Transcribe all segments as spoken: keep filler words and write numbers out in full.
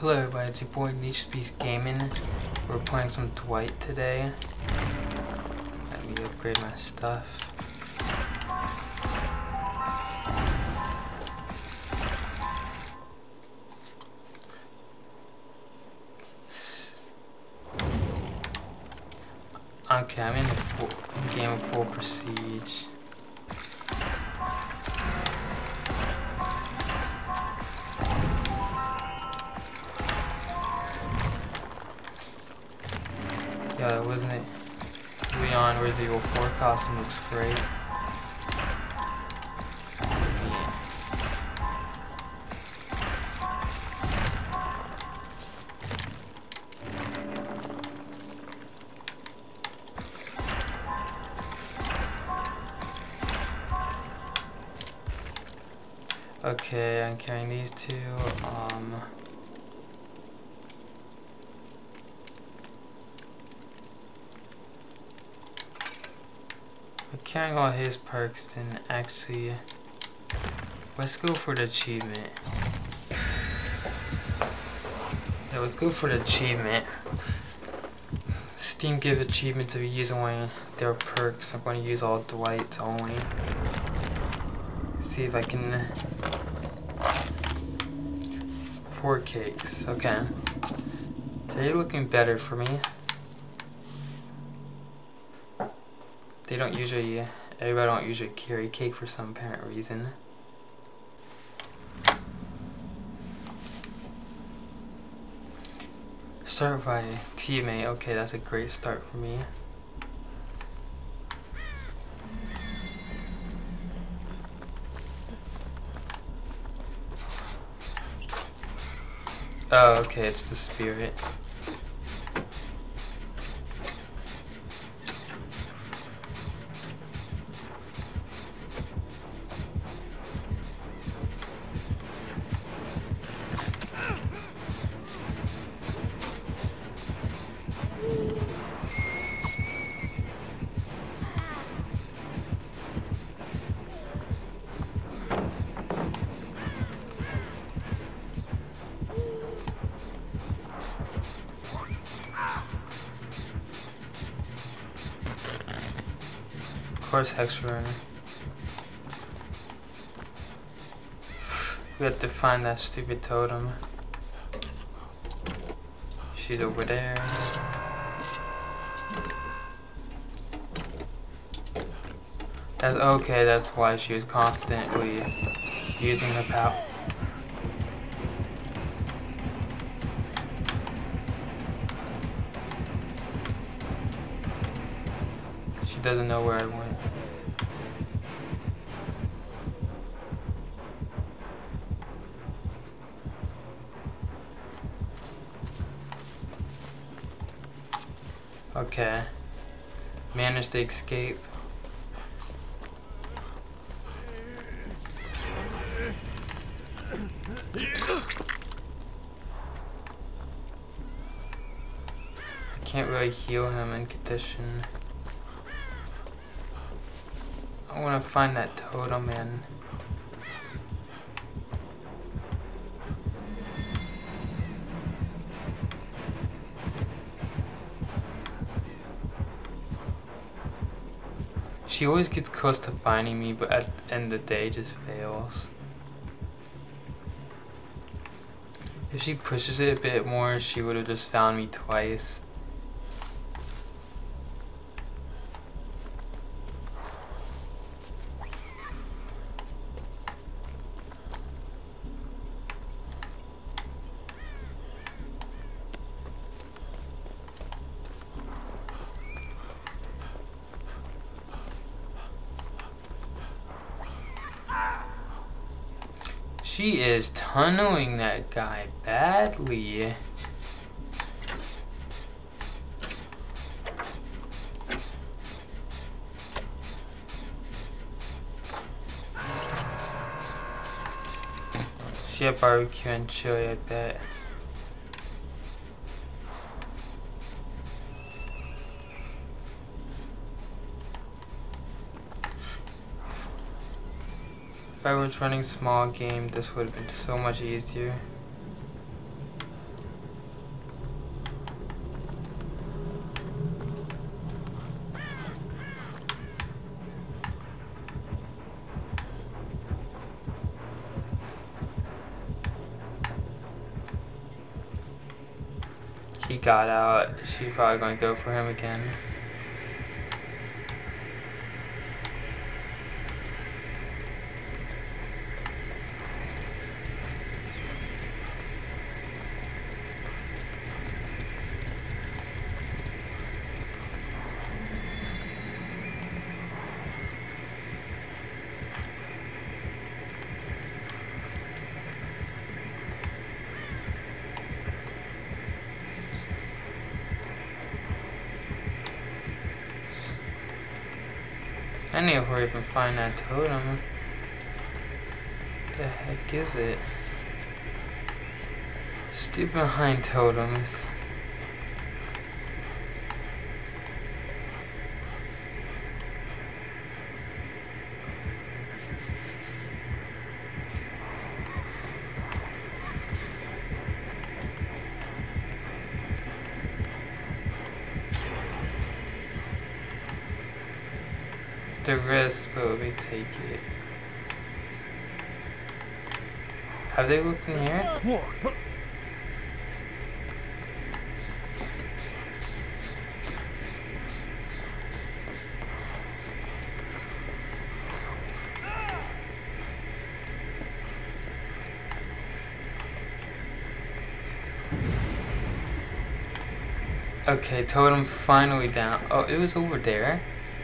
Hello everybody, it's your boy Niche Beast Gaming. We're playing some Dwight today. Let me upgrade my stuff. Okay, I'm in the full, game of full prestige. Yeah, wasn't it? Leon Resident Evil four costume looks great. Yeah. Okay, I'm carrying these two. Um. Carrying all his perks, and actually let's go for the achievement. Yeah, let's go for the achievement. Steam give achievements if you use only their perks. I'm going to use all Dwight's only. See if I can. Four cakes. Okay. Today looking better for me. They don't usually, everybody don't usually carry cake for some apparent reason. Start by teammate. Okay, that's a great start for me. Oh, okay, it's the spirit. Of course, Hex Runner. We have to find that stupid totem. She's over there. That's okay, that's why she was confidently using her power. She doesn't know where I went. Okay. Managed to escape. I can't really heal him in condition. I want to find that totem and she always gets close to finding me, but at the end of the day just fails. If she pushes it a bit more, she would have just found me twice. She is tunneling that guy badly. She had barbecue and chili, I bet. If I was running small game, this would have been so much easier. he got out, she's probably going to go for him again. I need to hurry up and find that totem. What the heck is it? Stupid behind totems. The risk, but we take it. Have they looked in here? Okay, totem finally down. Oh, it was over there.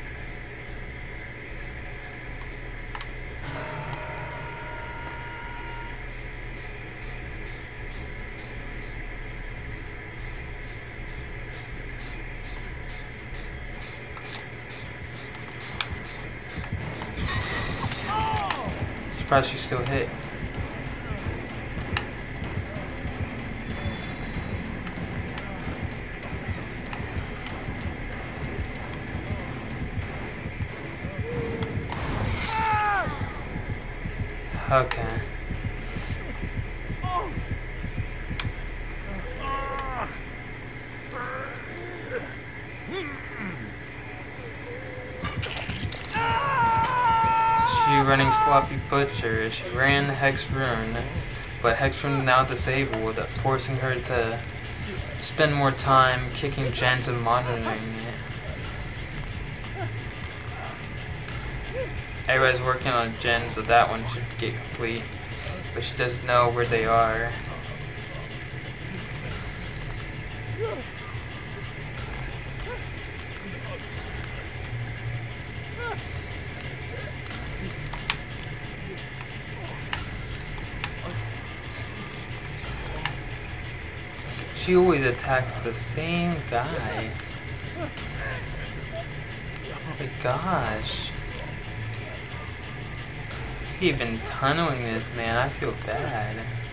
Surprised she still hit. Okay. Running sloppy butcher. She ran the Hex Rune, but Hex Rune now disabled, forcing her to spend more time kicking gens and monitoring it. Everybody's working on gens, so that one should get complete, but she doesn't know where they are. She always attacks the same guy. Oh my gosh. She's even tunneling this man. I feel bad.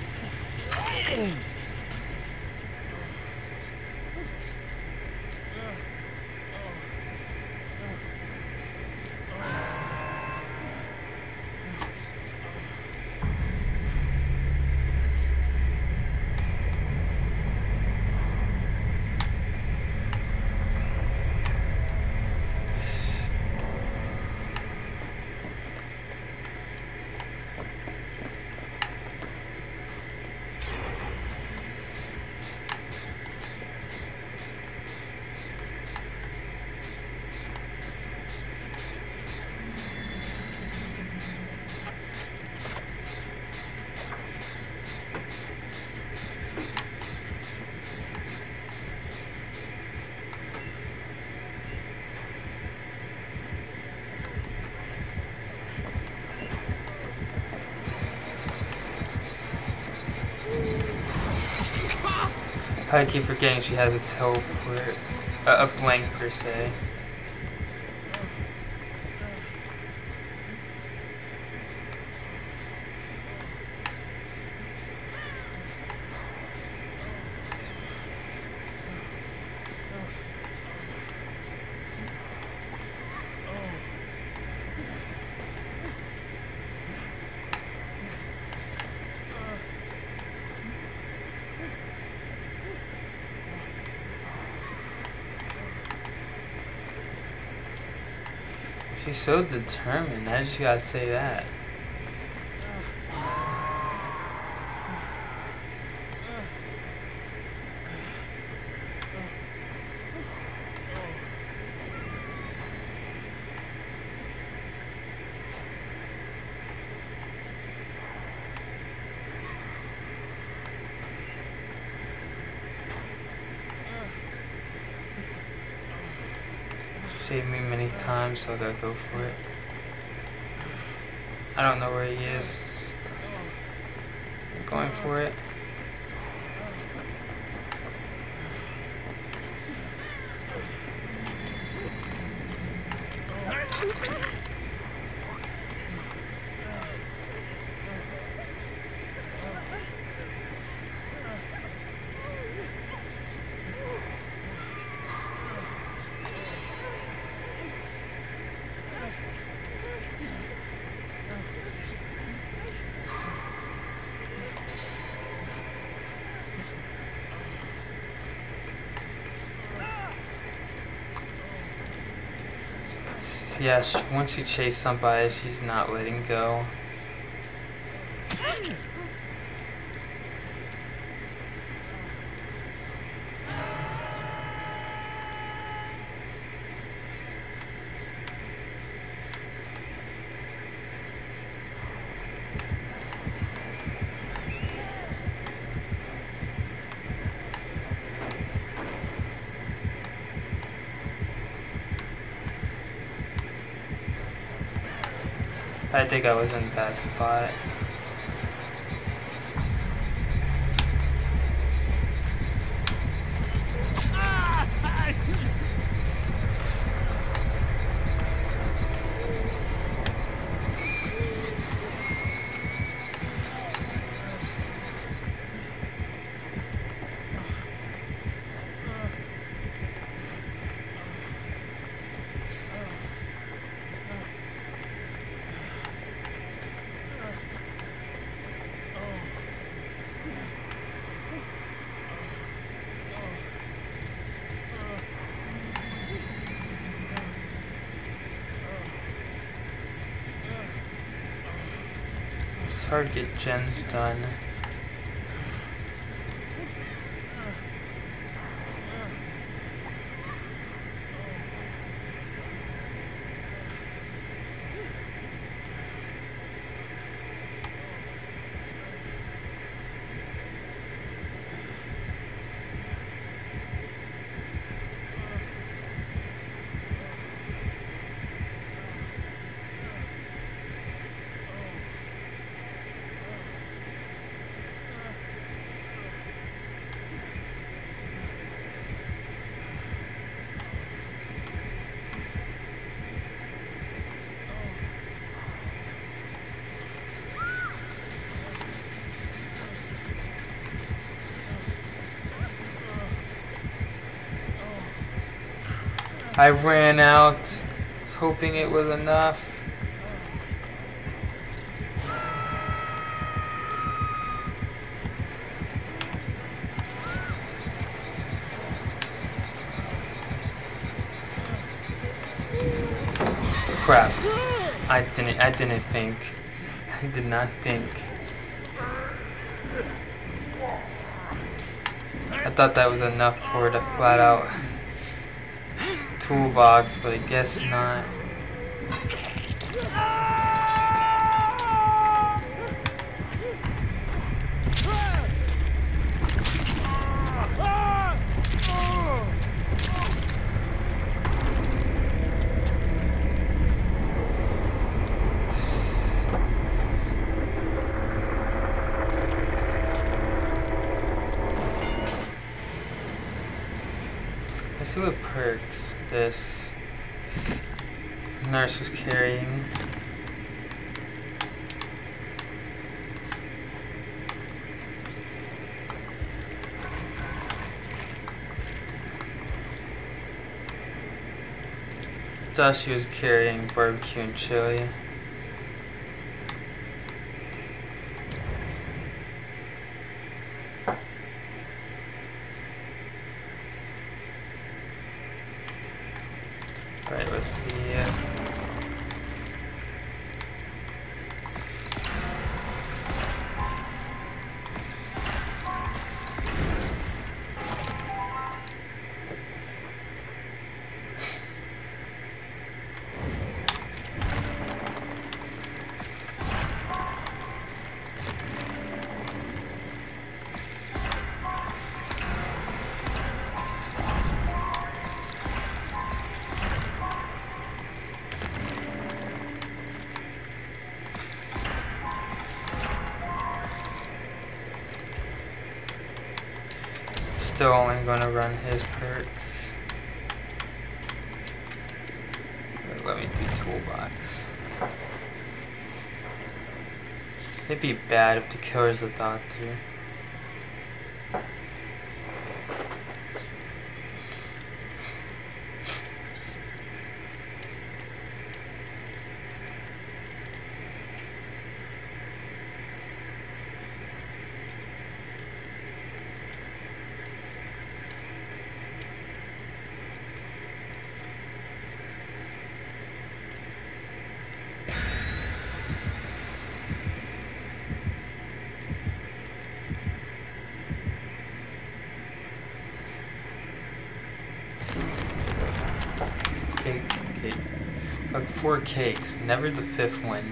I keep forgetting she has a teleport, uh, a blank per se. She's so determined, I just gotta say that. saved me many times, so I gotta go for it. I don't know where he is. I'm going for it. Yeah, she, once she chased somebody, she's not letting go. I think I was in that spot. It's hard to get gens done. I ran out. I was hoping it was enough. Crap. I didn't I didn't think. I did not think. I thought that was enough for the flat out toolbox, but I guess not. Let's see what perks this nurse was carrying. Thought she was carrying barbecue and chili. Right, let's see. Uh, still only going to run his perks. Let me do toolbox. It'd be bad if the killer's a doctor. Cake, cake. Like four cakes, never the fifth one.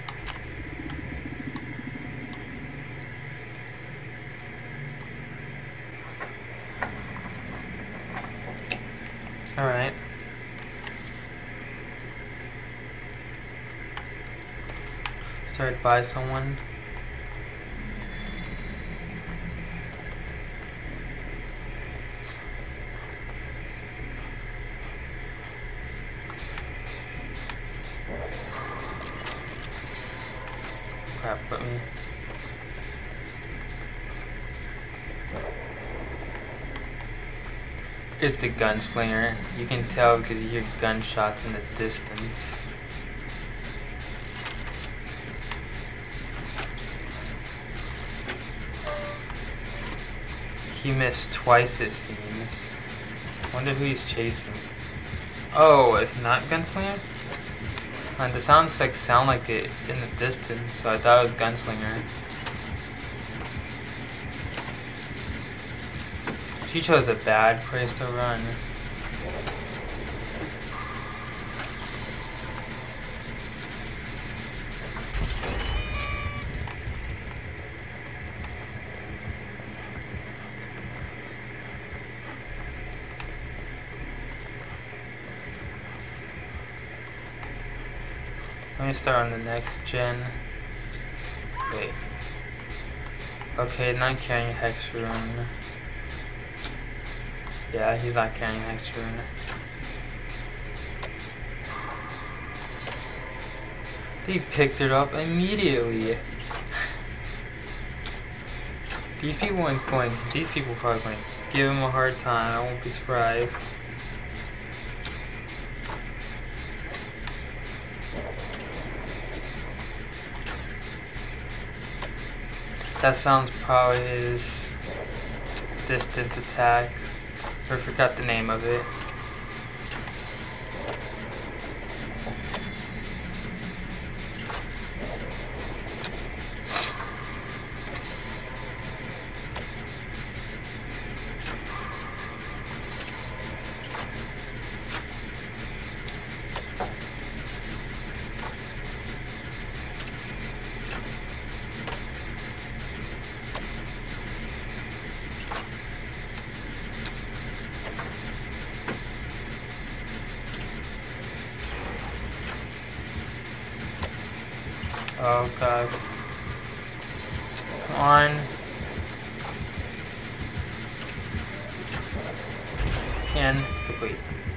Alright. Started by someone. Crap, put me. It's the gunslinger. You can tell because you hear gunshots in the distance. He missed twice, it seems. Wonder who he's chasing. Oh, it's not gunslinger? And the sound effects sound like it in the distance, so I thought it was gunslinger. She chose a bad place to run. Let me start on the next gen. Wait. Okay, not carrying Hex Rune. Yeah, he's not carrying Hex Rune. They picked it up immediately. These people ain't going. These people probably going to give him a hard time. I won't be surprised. That sounds probably his distant attack. I forgot the name of it. Oh god. Come on. Can complete.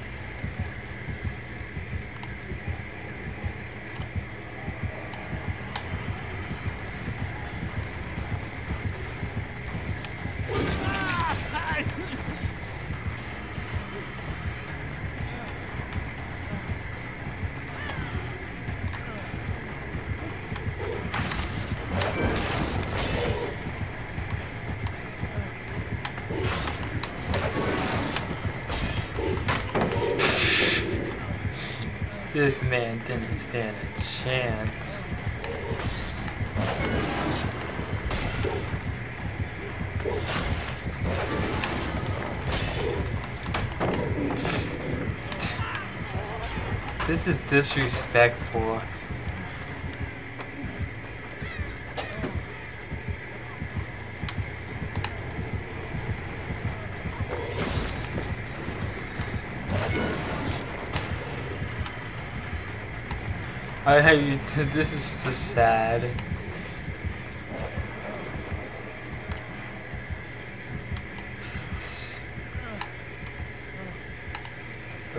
This man didn't stand a chance. This is disrespectful. I hate this is just sad.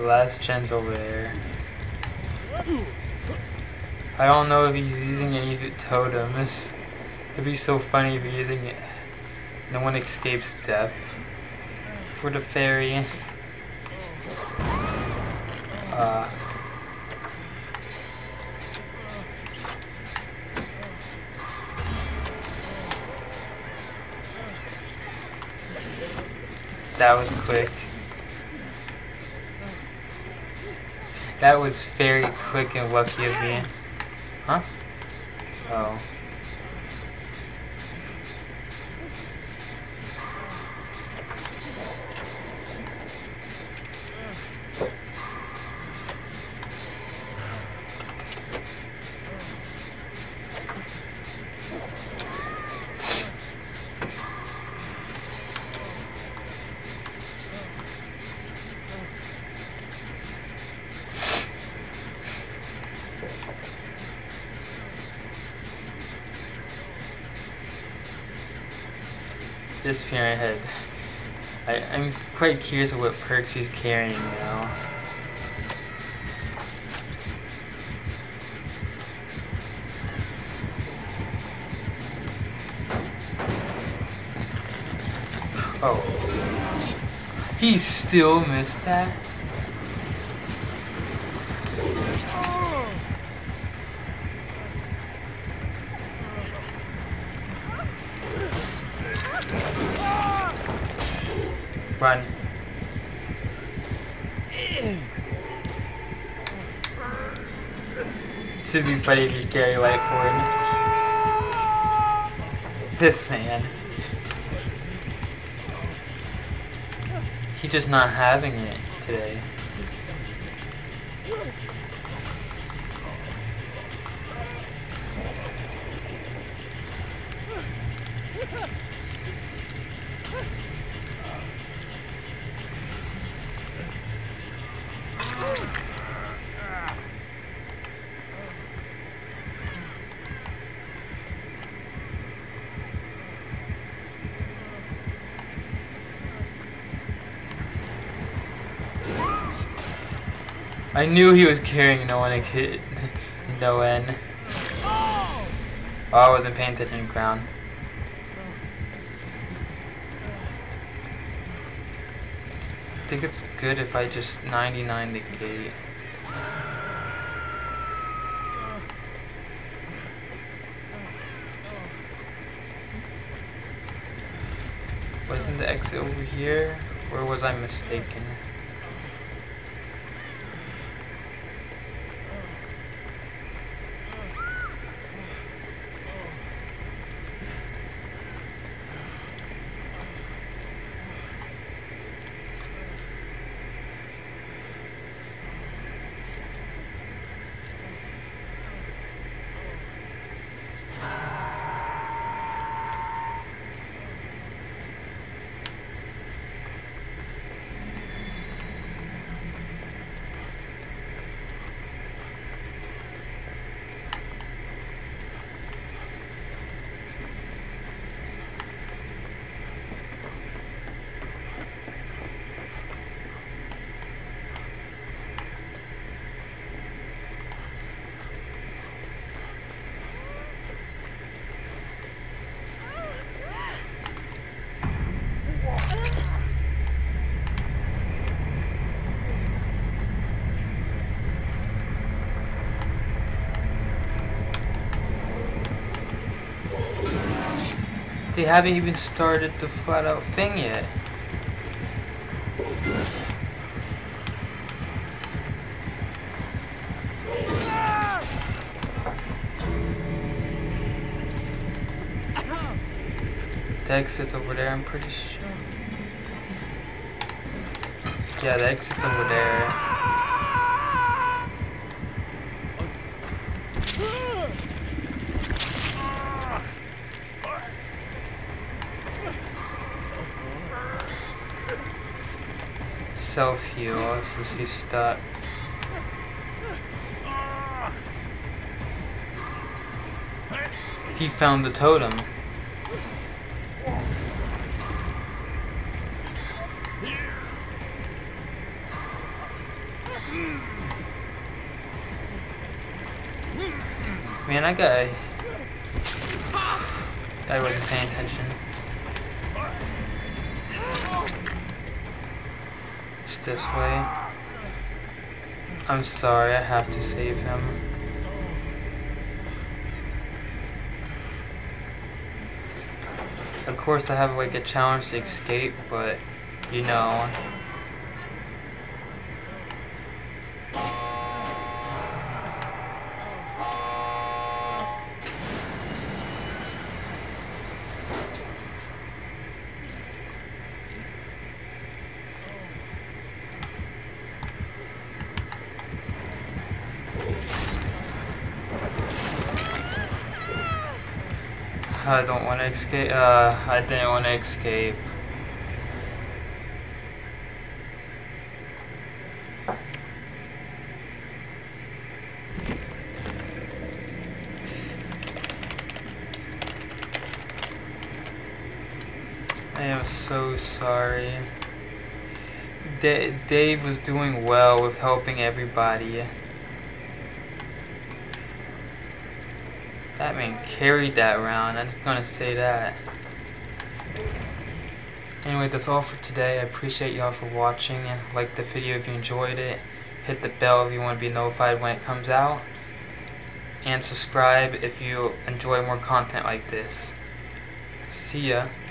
last gen's over there. I don't know if he's using any of the totems. It'd be so funny if he's using it. No one escapes death. For the fairy. Uh... That was quick. That was very quick and lucky of me. Huh? Oh. This parent head. I, I'm quite curious of what perks he's carrying now. Oh. He still missed that? Run. This would be funny if you carry light forward. This man. He's just not having it today. I knew he was carrying no one hit no end. Oh, I wasn't paying attention to the ground. I think it's good if I just ninety-nine the gate. Wasn't the exit over here? Or was I mistaken? They haven't even started the flat out thing yet. The exit's over there, I'm pretty sure. Yeah, the exit's over there. Self-heal, so she's stuck. He found the totem. Man, I got. I wasn't paying attention. Just this way. I'm sorry, I have to save him. Of course, I have like a challenge to escape, but you know. I don't want to escape. Uh, I didn't want to escape. I am so sorry. D Dave was doing well with helping everybody. That man carried that round, I'm just gonna say that. Anyway, that's all for today. I appreciate y'all for watching. Like the video if you enjoyed it. Hit the bell if you want to be notified when it comes out. And subscribe if you enjoy more content like this. See ya.